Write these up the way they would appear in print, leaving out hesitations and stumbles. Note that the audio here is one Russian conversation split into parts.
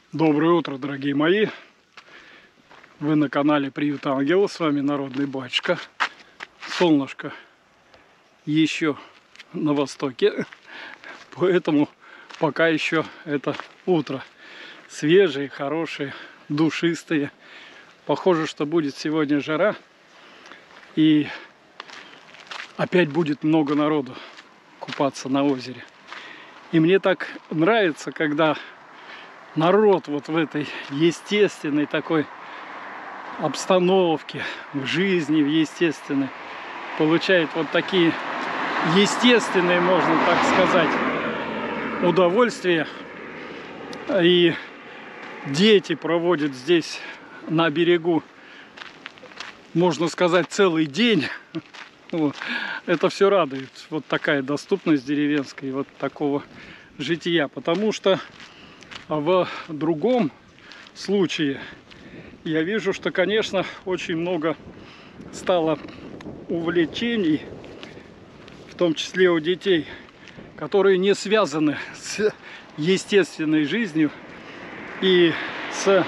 Доброе утро, дорогие мои! Вы на канале Приют Ангела, с вами Народный Батюшка. Солнышко еще на востоке, поэтому пока еще это утро. Свежие, хорошие, душистые. Похоже, что будет сегодня жара, и опять будет много народу купаться на озере. И мне так нравится, когда народ вот в этой естественной такой обстановке, в жизни, в естественной, получает вот такие естественные, можно так сказать, удовольствия. И дети проводят здесь на берегу, можно сказать, целый день. Вот. Это все радует. Вот такая доступность деревенская, вот такого жития. Потому что в другом случае я вижу, что, конечно, очень много стало увлечений, в том числе у детей, которые не связаны с естественной жизнью и с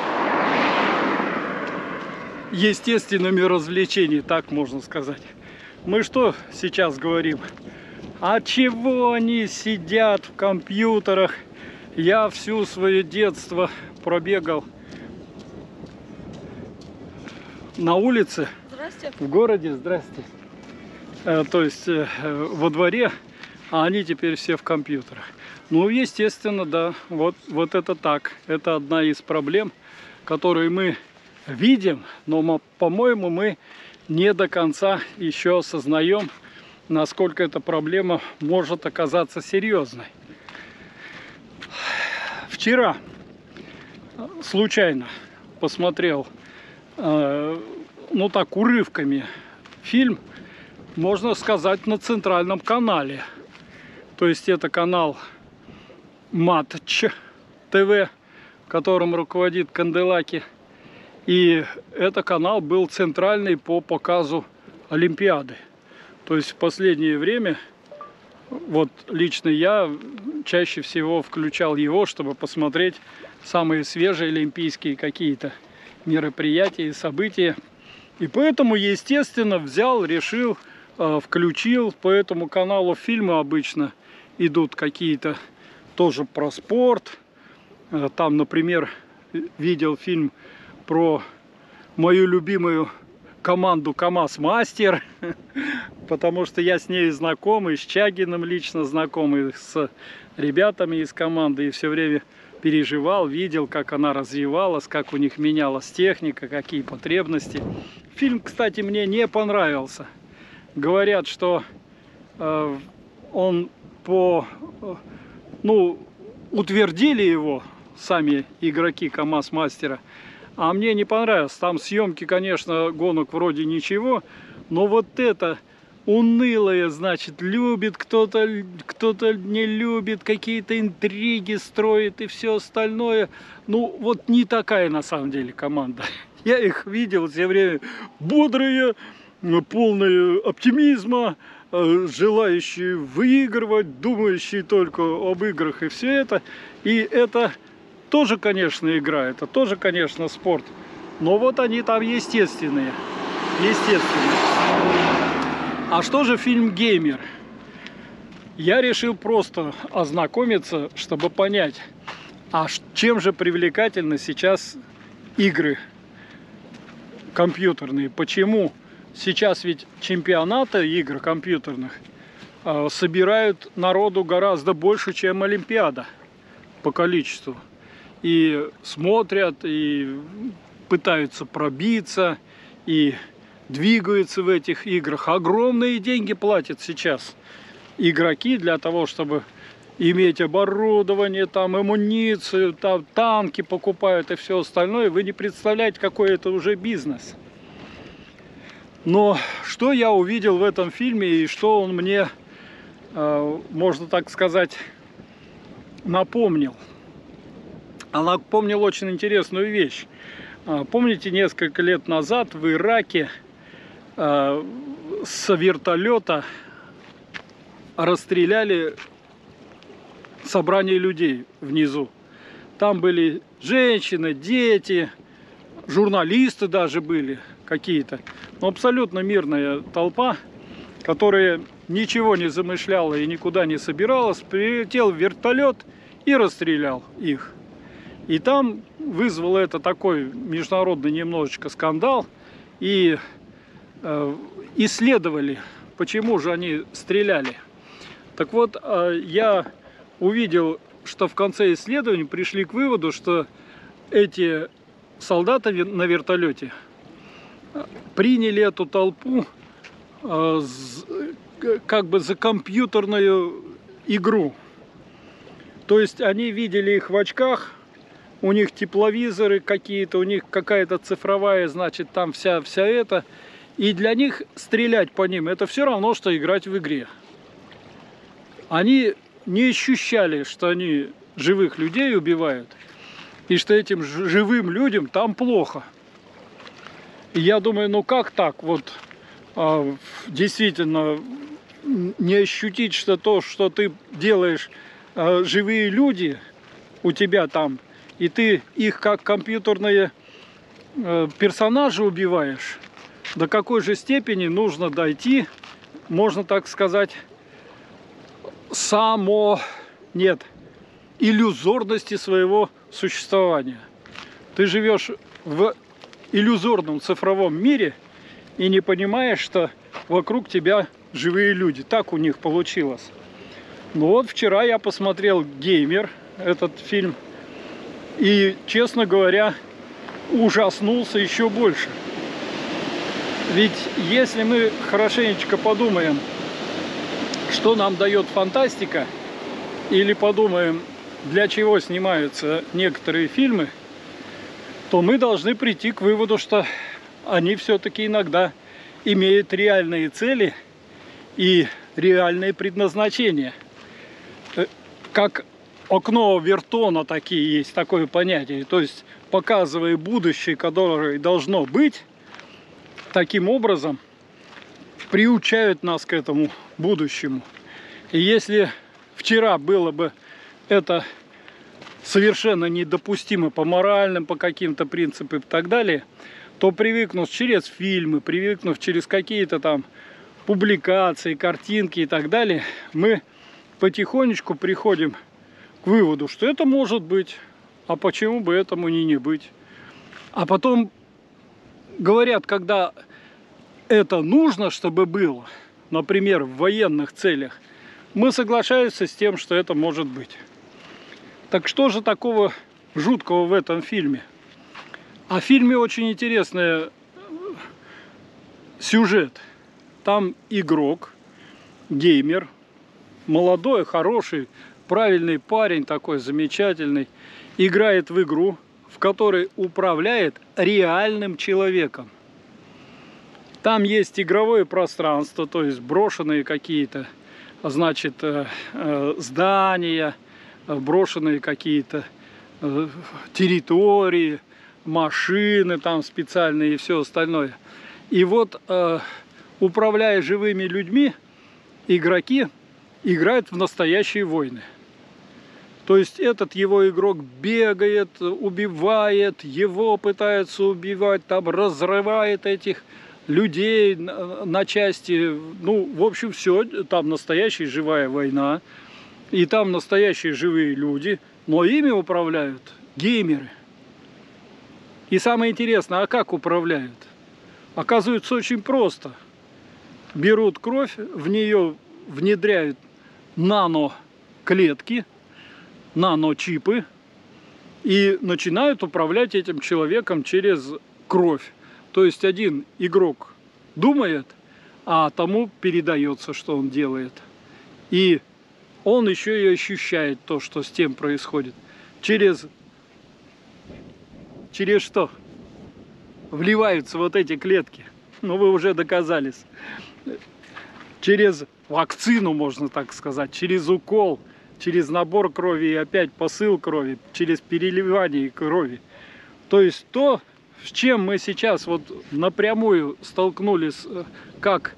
естественными развлечениями, так можно сказать. Мы что сейчас говорим? А чего они сидят в компьютерах? Я всю свое детство пробегал на улице, здрасте, в городе, здрасте, то есть во дворе, а они теперь все в компьютерах. Ну, естественно, да, вот это так. Это одна из проблем, которые мы видим, но, по-моему, мы не до конца еще осознаем, насколько эта проблема может оказаться серьезной. Вчера случайно посмотрел, ну так, урывками фильм, можно сказать, на центральном канале. То есть это канал Матч ТВ, которым руководит Канделаки. И это канал был центральный по показу Олимпиады. То есть в последнее время, вот лично я чаще всего включал его, чтобы посмотреть самые свежие олимпийские какие-то мероприятия и события. И поэтому, естественно, взял, решил, включил. По этому каналу фильмы обычно идут какие-то тоже про спорт. Там, например, видел фильм про мою любимую команду КамАЗ-Мастер, потому что я с ней знакомый, с Чагиным лично знакомый, с ребятами из команды, и все время переживал, видел, как она развивалась, как у них менялась техника, какие потребности. Фильм, кстати, мне не понравился. Говорят, что он утвердили его сами игроки КамАЗ-Мастера, а мне не понравился. Там съемки, конечно, гонок вроде ничего, но вот это унылое, значит, любит кто-то не любит, какие-то интриги строит и все остальное. Ну, вот не такая на самом деле команда. Я их видел все время бодрые, полные оптимизма, желающие выигрывать, думающие только об играх и все это. И это тоже, конечно, игра, это тоже, конечно, спорт. Но вот они там естественные. А что же фильм «Геймер»? Я решил просто ознакомиться, чтобы понять, а чем же привлекательны сейчас игры компьютерные. Почему сейчас ведь чемпионаты игр компьютерных собирают народу гораздо больше, чем Олимпиада по количеству. И смотрят, и пытаются пробиться, и двигаются в этих играх. Огромные деньги платят сейчас игроки для того, чтобы иметь оборудование, там, амуницию, там, танки покупают и все остальное. Вы не представляете, какой это уже бизнес. Но что я увидел в этом фильме и что он мне, можно так сказать, напомнил? А напомнил очень интересную вещь. Помните, несколько лет назад в Ираке с вертолета расстреляли собрание людей внизу. Там были женщины, дети, журналисты даже были какие-то. Но абсолютно мирная толпа, которая ничего не замышляла и никуда не собиралась. Прилетел вертолет и расстрелял их. И там вызвало это такой международный немножечко скандал. И исследовали, почему же они стреляли. Так вот, я увидел, что в конце исследования пришли к выводу, что эти солдаты на вертолете приняли эту толпу как бы за компьютерную игру. То есть они видели их в очках, у них тепловизоры какие-то, у них какая-то цифровая, значит, там вся эта. И для них стрелять по ним это все равно, что играть в игре. Они не ощущали, что они живых людей убивают, и что этим живым людям там плохо. И я думаю, ну как так вот действительно не ощутить, что то, что ты делаешь, живые люди у тебя там, и ты их как компьютерные персонажи убиваешь. До какой же степени нужно дойти, можно так сказать, иллюзорности своего существования. Ты живешь в иллюзорном цифровом мире и не понимаешь, что вокруг тебя живые люди. Так у них получилось. Ну вот вчера я посмотрел «Геймер», этот фильм, и, честно говоря, ужаснулся еще больше. Ведь если мы хорошенечко подумаем, что нам дает фантастика, или подумаем, для чего снимаются некоторые фильмы, то мы должны прийти к выводу, что они все-таки иногда имеют реальные цели и реальные предназначения. Как окно Вертона такие есть, такое понятие. То есть, показывая будущее, которое должно быть, таким образом приучают нас к этому будущему. И если вчера было бы это совершенно недопустимо по моральным, по каким-то принципам и так далее, то привыкнув через фильмы, привыкнув через какие-то там публикации, картинки и так далее, мы потихонечку приходим к выводу, что это может быть, а почему бы этому не быть. А потом говорят, когда это нужно, чтобы было, например, в военных целях, мы соглашаемся с тем, что это может быть. Так что же такого жуткого в этом фильме? А в фильме очень интересный сюжет. Там игрок, геймер, молодой, хороший, правильный парень такой, замечательный, играет в игру, в которой управляет реальным человеком. Там есть игровое пространство, то есть брошенные какие-то, значит, здания, брошенные какие-то территории, машины там специальные и все остальное. И вот, управляя живыми людьми, игроки играют в настоящие войны. То есть этот его игрок бегает, убивает, его пытаются убивать, там разрывает этих людей на части. Ну, в общем, все, там настоящая живая война, и там настоящие живые люди, но ими управляют геймеры. И самое интересное, а как управляют? Оказывается, очень просто. Берут кровь, в нее внедряют наноклетки, наночипы и начинают управлять этим человеком через кровь. То есть один игрок думает, а тому передается, что он делает. И он еще и ощущает то, что с тем происходит. Через что? Вливаются вот эти клетки. Ну, вы уже доказались. Через вакцину, можно так сказать, через укол, через набор крови и опять посыл крови, через переливание крови. То есть то, с чем мы сейчас вот напрямую столкнулись как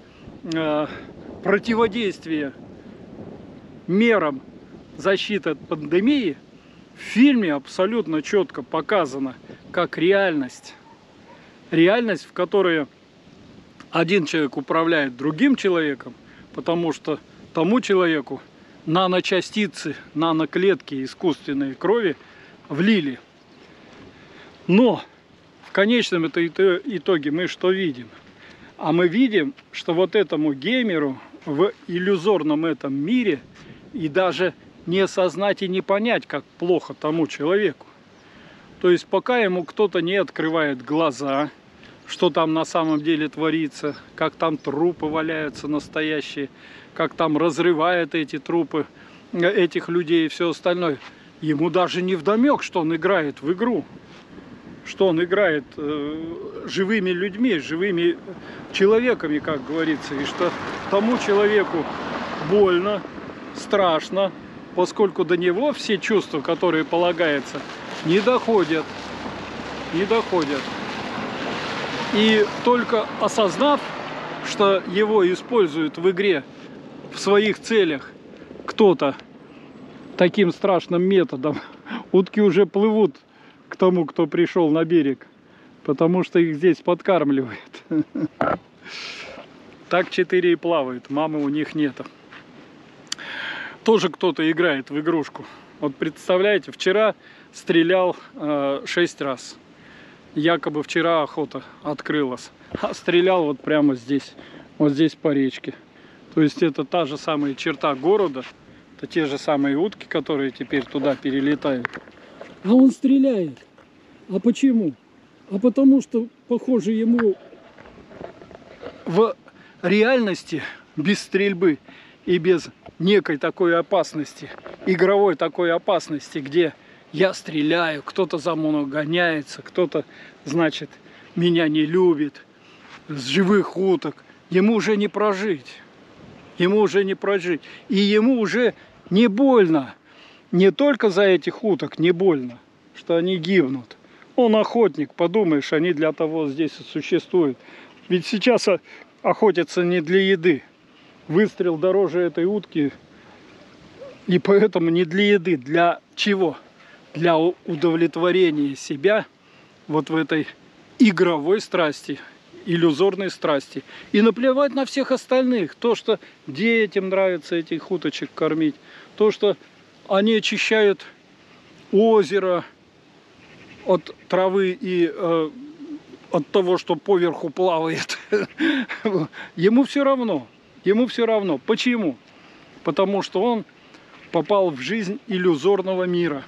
противодействие мерам защиты от пандемии, В фильме абсолютно четко показано, как реальность. Реальность, в которой один человек управляет другим человеком, потому что тому человеку наночастицы, наноклетки искусственной крови влили. Но в конечном итоге мы что видим? А мы видим, что вот этому геймеру в иллюзорном этом мире и даже не осознать и не понять, как плохо тому человеку. То есть пока ему кто-то не открывает глаза, что там на самом деле творится, как там трупы валяются настоящие, как там разрывают эти трупы этих людей и все остальное. Ему даже не вдомек, что он играет в игру, что он играет живыми людьми, живыми человеками, как говорится, и что тому человеку больно, страшно, поскольку до него все чувства, которые полагаются, не доходят. Не доходят. И только осознав, что его используют в игре в своих целях кто-то таким страшным методом, утки уже плывут к тому, кто пришел на берег, потому что их здесь подкармливают. Так 4 и плавают, мамы у них нету. Тоже кто-то играет в игрушку. Вот представляете, вчера стрелял 6 раз. Якобы вчера охота открылась. А стрелял вот прямо здесь, вот здесь по речке. То есть это та же самая черта города, это те же самые утки, которые теперь туда перелетают. А он стреляет. А почему? А потому что, похоже, ему в реальности без стрельбы и без некой такой опасности, игровой такой опасности, где я стреляю, кто-то за мной гоняется, кто-то, значит, меня не любит, с живых уток, ему уже не прожить. Ему уже не прожить. И ему уже не больно. Не только за этих уток не больно, что они гибнут. Он охотник, подумаешь, они для того здесь и существуют. Ведь сейчас охотятся не для еды. Выстрел дороже этой утки, и поэтому не для еды. Для чего? Для удовлетворения себя вот в этой игровой страсти, иллюзорной страсти. И наплевать на всех остальных. То, что детям нравится этих уточек кормить. То, что они очищают озеро от травы и от того, что поверху плавает. Ему все равно. Ему все равно. Почему? Потому что он попал в жизнь иллюзорного мира,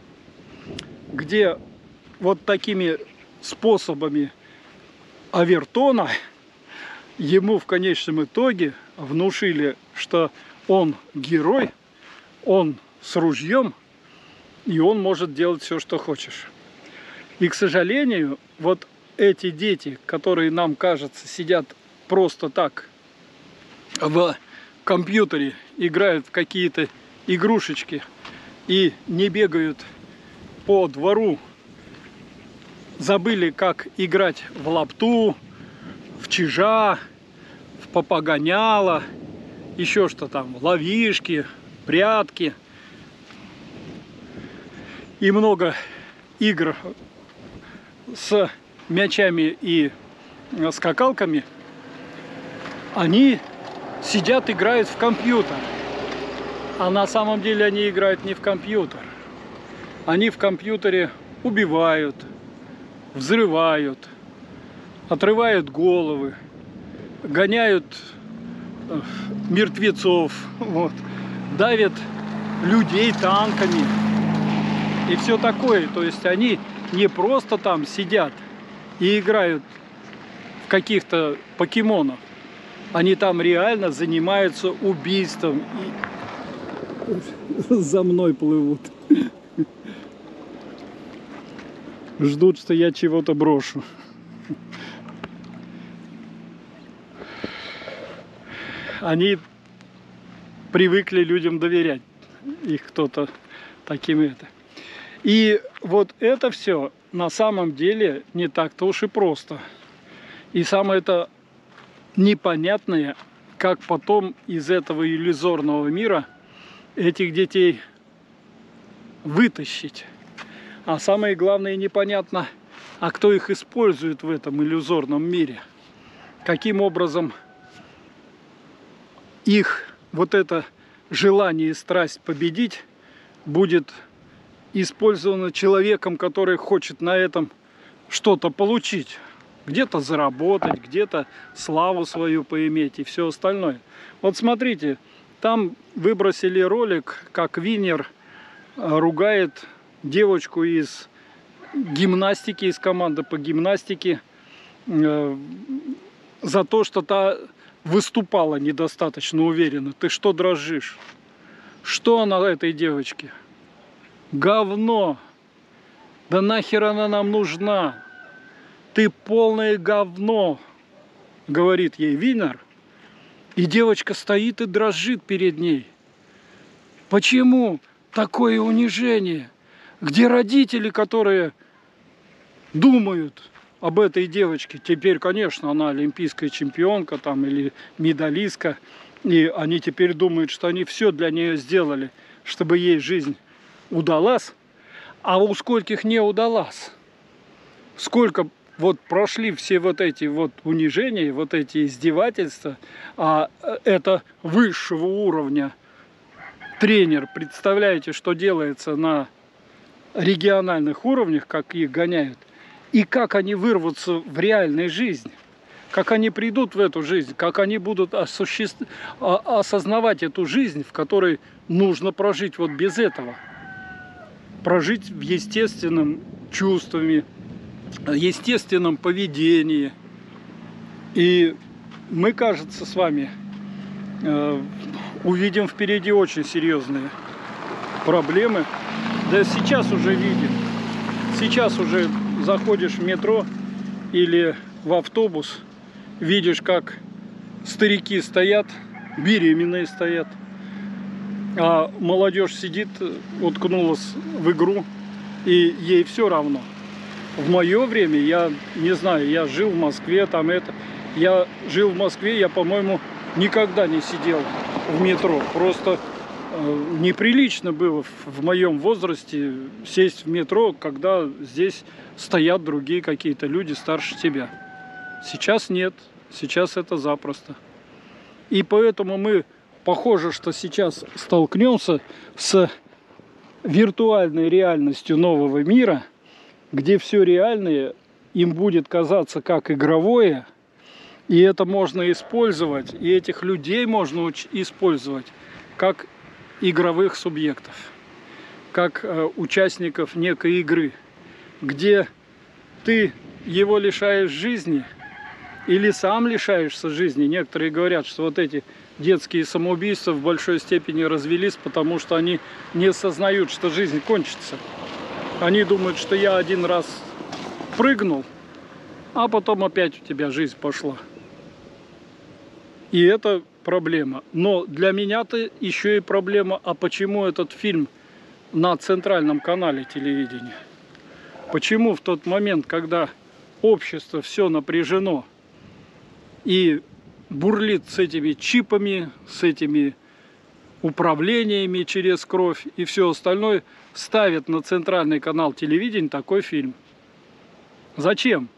где вот такими способами Авертона ему в конечном итоге внушили, что он герой, он с ружьем, и он может делать все, что хочешь. И, к сожалению, вот эти дети, которые, нам кажется, сидят просто так в компьютере, играют в какие-то игрушечки и не бегают по двору, забыли, как играть в лапту, в чижа, в попогоняло, еще что там, ловишки, прятки и много игр с мячами и скакалками. Они сидят, играют в компьютер. А на самом деле они играют не в компьютер. Они в компьютере убивают, взрывают, отрывают головы, гоняют мертвецов, вот, давят людей танками и все такое. То есть они не просто там сидят и играют в каких-то покемонов. Они там реально занимаются убийством. И за мной плывут. Ждут, что я чего-то брошу. Они привыкли людям доверять. Их кто-то таким это. И вот это все на самом деле не так-то уж и просто. И самое это непонятное, как потом из этого иллюзорного мира этих детей вытащить. А самое главное, непонятно, а кто их использует в этом иллюзорном мире. Каким образом их вот это желание и страсть победить будет использовано человеком, который хочет на этом что-то получить. Где-то заработать, где-то славу свою поиметь и все остальное. Вот смотрите, там выбросили ролик, как Винер ругает девочку из гимнастики, из команды по гимнастике, за то, что та выступала недостаточно уверенно. Ты что дрожишь? Что она этой девочке? Говно! Да нахер она нам нужна? Ты полное говно, говорит ей Винер. И девочка стоит и дрожит перед ней. Почему такое унижение? Где родители, которые думают об этой девочке? Теперь, конечно, она олимпийская чемпионка там, или медалистка. И они теперь думают, что они все для нее сделали, чтобы ей жизнь удалась. А у скольких не удалась? Сколько вот прошли все вот эти вот унижения, вот эти издевательства, а это высшего уровня тренер. Представляете, что делается на региональных уровнях, как их гоняют, и как они вырвутся в реальную жизнь, как они придут в эту жизнь, как они будут осознавать эту жизнь, в которой нужно прожить вот без этого. Прожить в естественном чувствами, естественном поведении. И мы, кажется, с вами увидим впереди очень серьезные проблемы. Да сейчас уже видим. Сейчас уже заходишь в метро или в автобус, видишь, как старики стоят, беременные стоят, а молодежь сидит, уткнулась в игру, и ей все равно. В мое время, я не знаю, я жил в Москве, там это... Я жил в Москве, я, по-моему, никогда не сидел в метро. Просто неприлично было в моем возрасте сесть в метро, когда здесь стоят другие какие-то люди старше тебя. Сейчас нет, сейчас это запросто. И поэтому мы, похоже, что сейчас столкнемся с виртуальной реальностью нового мира, где все реальное им будет казаться как игровое, и это можно использовать, и этих людей можно использовать как игровых субъектов, как участников некой игры, где ты его лишаешь жизни или сам лишаешься жизни. Некоторые говорят, что вот эти детские самоубийства в большой степени развелись, потому что они не осознают, что жизнь кончится. Они думают, что я один раз прыгнул, а потом опять у тебя жизнь пошла. И это проблема. Но для меня-то еще и проблема, а почему этот фильм на центральном канале телевидения? Почему в тот момент, когда общество все напряжено и бурлит с этими чипами, с этими управлениями через кровь и все остальное, ставят на центральный канал телевидения такой фильм? Зачем?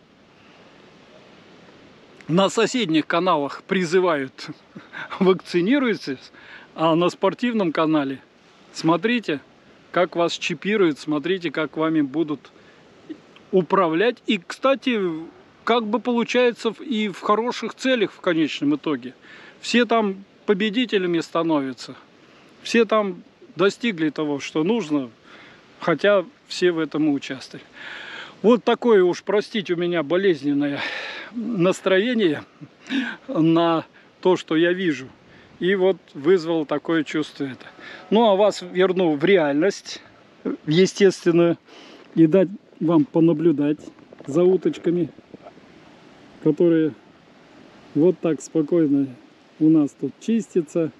На соседних каналах призывают вакцинируйтесь, а на спортивном канале смотрите, как вас чипируют, смотрите, как вами будут управлять. И, кстати, как бы получается и в хороших целях в конечном итоге. Все там победителями становятся. Все там достигли того, что нужно, хотя все в этом и участвовали. Вот такое уж, простите, у меня болезненное настроение на то, что я вижу. И вот вызвал такое чувство это. Ну, а вас верну в реальность, в естественную, и дать вам понаблюдать за уточками, которые вот так спокойно у нас тут чистятся.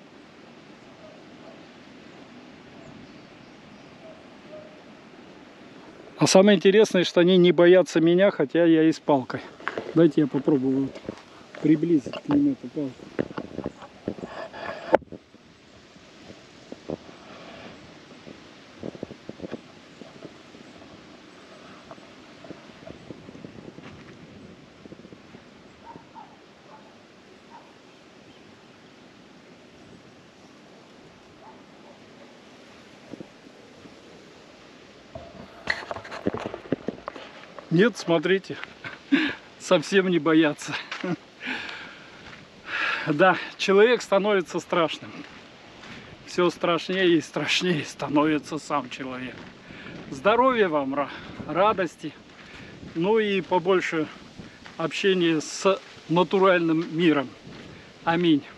А самое интересное, что они не боятся меня, хотя я и с палкой. Дайте я попробую приблизить к ним эту палку. Нет, смотрите, совсем не боятся. Да, человек становится страшным. Все страшнее и страшнее становится сам человек. Здоровья вам, радости, ну и побольше общения с натуральным миром. Аминь.